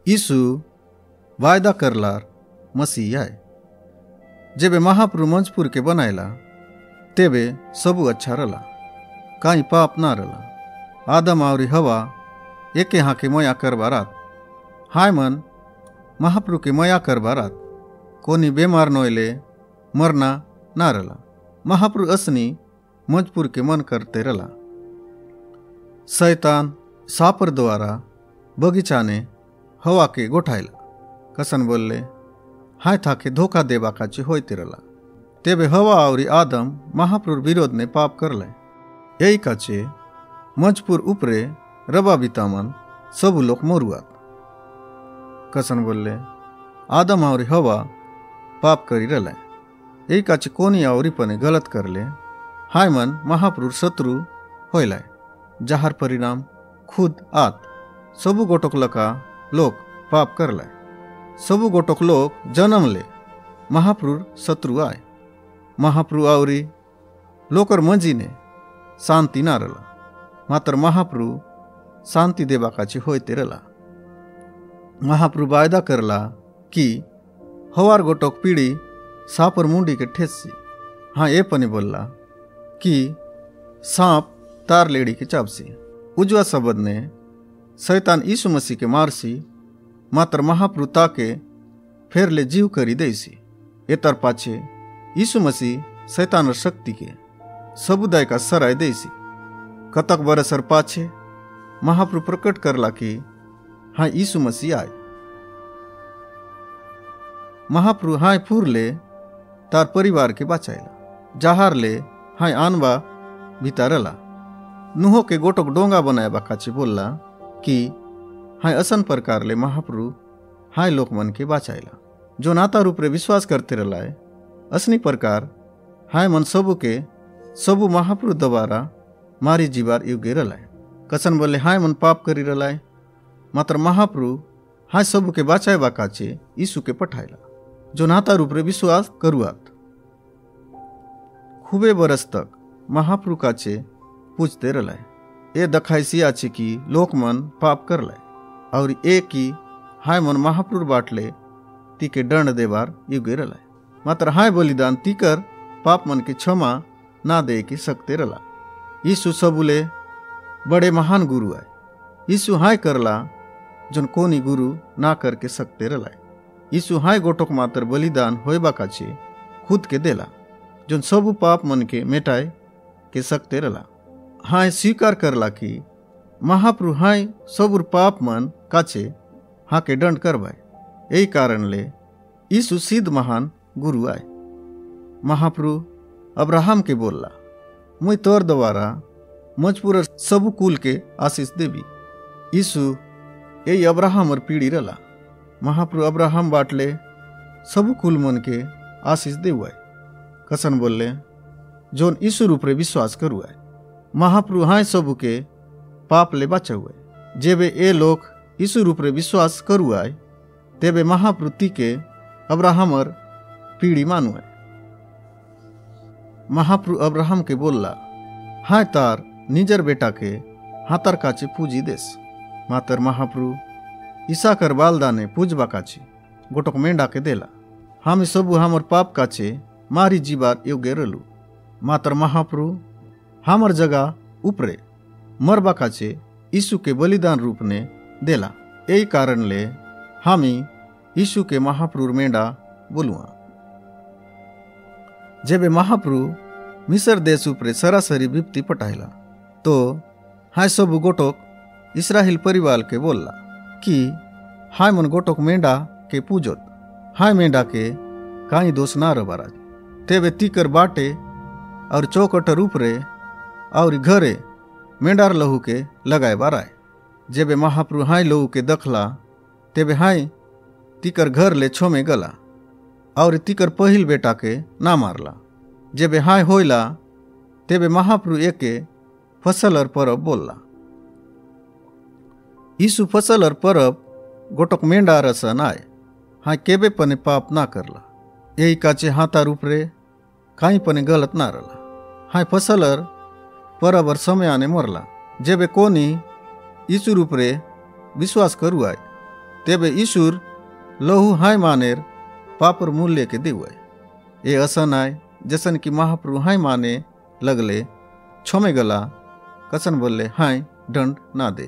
यीशु वायदा करलार मसीह आए। जेबे महाप्रभु मंचपुर के बनायला तेबे सबू अच्छा रला, काई पाप ना रला। आदम और हवा एके हाके मया करबारात हाय मन महाप्रभु के मया करबारात कोनी बेमार नोयले मरना ना रला। महाप्रभु असनी मंचपुर के मन करते रला। शैतान सापर द्वारा बगीचा ने हवा के गोठायला कसन बोलले हाय थाके धोखा देवा काची होते रला। तेबे हवा और आदम महाप्रभु विरोध ने पाप करले। यही काचे मंचपुर उपरे रबा बितामन सब लोग मोरुआत कसन बोलले आदम और हवा पाप करी रला। यही काचे कोनी आवरी पने गलत करले हाय मन महाप्रभु शत्रु होयलाय। जहार परिणाम खुद आत सबू गोटोक लका लोग पाप करलाय। सबू गोटोक लोग जन्म ले महाप्रभु शत्रु आए। महाप्रभु आवरी लोकर मंजी ने शांति ना रला, मात्र महाप्रभु शांति देवा काची होते रला। महाप्रभु वायदा करला कि हवार गोटोक पीढ़ी सापर मुंडी के ठेसी। हाँ ये पने बोलला कि सांप तार लेड़ी के चापसी। उजवा शब्द ने शैतान यीशु मसीह के मारसी, मात्र महाप्रभु ताके फेर ले जीव करी देसी। एतर पाछे यीशु मसीह शैतान शक्ति के समुदाय का सराय देसी। कतक बरसर पाछे महाप्रभु प्रकट करला कि हाँ यीशु मसीह आए। महाप्रभु हाय फूर ले तार परिवार के बचायला। जहार ले हाय आनबा भीतरला। नुहो के गोटोक डोंगा बनाया बाकाची बोलला कि हाय असन प्रकार ले महाप्रभु हाय लोक मन के बचायला जो नाता रूप रे विश्वास करते रलाय। असनी प्रकार हाय मन सबू के सबू महाप्रभु द्वारा मारी जीवार युगे रलाय। कसन बोले हाय मन पाप करी रलाय, मात्र महाप्रभु हाय सबू के बचाए बाकाचे यीशु के पठायला जो नाता रूप रे विश्वास करुआत। खूबे बरस तक महाप्रभु काचे पूछते रलाय। ए दखाइसी आचे कि लोक मन पाप कर लाय और ए की हाय मन महाप्रभु बाटले तीके दंड देवार युगे रलाय। मात्र हाय बलिदान तीकर पाप मन के क्षमा ना दे की सकते रला। यीशु सबुले बड़े महान गुरु आए। यीशु हाय करला जन कोनी गुरु ना करके सकते रलाय। यीशु हाय गोटोक मात्र बलिदान होयबा काचे खुद के देला जन सबू पाप मन के मेटाए के सकते रला। हाय स्वीकार करला कि महाप्रभु हाय सबुर पाप मन काचे हाँ के दंड करवाए। यही कारण ले यीशु सिद्ध महान गुरु आए। महाप्रभु अब्राहम के बोलला मुई तोर द्वारा मजपूर सबू कुल के आशीष देवी। यीशु यही अब्राहम और पीढ़ी रला। महाप्रभु अब्राहम बाटले सबू कुल मन के आशीष देवाए। कसन बोलले जोन यीशु रूप रे विश्वास करुआए। महाप्रभु हाय सबू के पाप ले बचा हुए। जेबे ए लोग यीशु रूप रे विश्वास करुआए तेबे महाप्रभु ती के अब्राहम और पीढ़ी मानुए। महाप्रभु अब्राहम के बोलला हाय तार निजर बेटा के हाथर काचे पूजी देस। मातर महाप्रभु ईसाकर बालदा ने पूजबा काचे गोटक मेंढा के देला। हम सबू हमर पाप काचे मारी जीवार योग्य रलू। मातर महाप्रभु हमर जगह उपरे मरबा काचे यीशु के बलिदान रूप ने देला। यही कारण ले हामी यीशु के महाप्रभु मेंढा बोलुआ। जेबे महाप्रभु मिस्र देश उपरे सरासरी विपत्ति पटायला तो हाय सब गोटोक इसराइल परिवार के बोलला कि हाय मन गोटोक मेंढा के पूजोत। हाय मेंढा के काई दोष ना रबाराज। तेबे तीकर बाटे और चौकटर उपरे और घरे मेंढार लहू के लगाए बाराए। जेबे महाप्रभु हाय लहू के दखला तेबे हाय तीकर घर ले छोमे गला और तीकर पहिल बेटा के ना मारला। जेबे हाय होइला तेबे महाप्रभु एके फसल और परब बोलला। यीशु फसल और परब गोटक मेंढा रसन आए। हाय केबे पने पाप ना करला। यही काचे हाथा रूप रे काई पने गलत ना रला। हाय फसल और परब समय आने मरला। जेबे कोनी यीशु रूप रे विश्वास करुआए तेबे ईशुर लहू हाय मानेर पापर मूल्य के देवाय ये असन आय जसन कि महाप्रभु हाय माने लगले छोमे गला कसन बोले हाय दंड ना दे।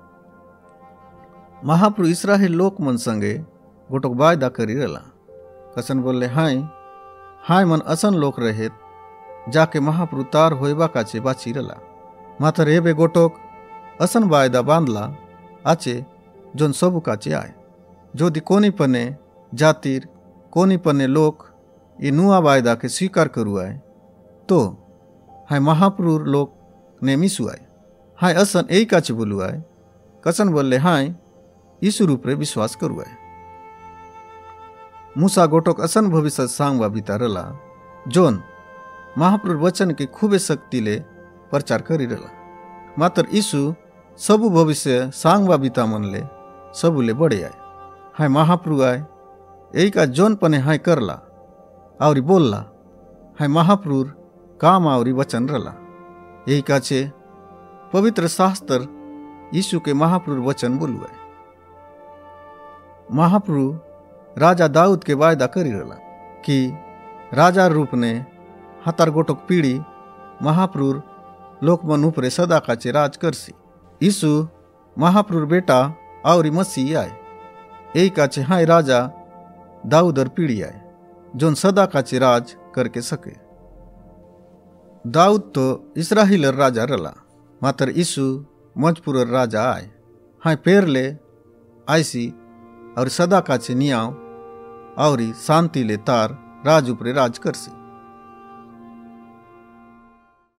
महाप्रभु इसराइल लोक मन संगे गोटोक वायदा करी रला कसन बोले हाय हाय मन असन लोक रहेत जाके महाप्रभु तार होइबा काचे बाची रला मातर एबे गोटोक असन वायदा बांधला आचे जोन सबु काचे आय जोदि कोनी पने जातिर कोनी पने लोक ये नुआ वायदा के स्वीकार करू आय तो हाय महाप्रभु लोक ने मिसु आय हाय असन यही काचे बोलू आय कसन बोले हाय यीशु रूपरे विश्वास करू आय। मूसा गोटोक असन भविष्य सांगवा बीता रला जोन महाप्रभु वचन के खूबे शक्ति ले प्रचार करी रला मात्र यीशु सबु भविष्य सांगवा बीता मन ले सबुले बड़े आय हाय महाप्रभु आय यही का जोन पने हाय करला और बोलला हाय महाप्रभु काम और वचन रला यही काचे पवित्र शास्त्र यीशु के महाप्रभु वचन बोलू है। महाप्रभु राजा दाऊद के वायदा करी रला कि राजा रूप ने हतार गोटोक पीढ़ी महाप्रभु लोकमन उपरे सदा काचे राज करसी। यीशु महाप्रभु बेटा और मसीह आए यही काचे हाय राजा दाऊदर पीढ़ी आए जोन सदा काचे राज करके सके। दाऊद तो इसराइलर राजा रला मात्र यीशु मजपुरर राजा आए हाय पेरले आईसी और सदा काचे नियाव और शांति ले तार राज उपरे राज करसी।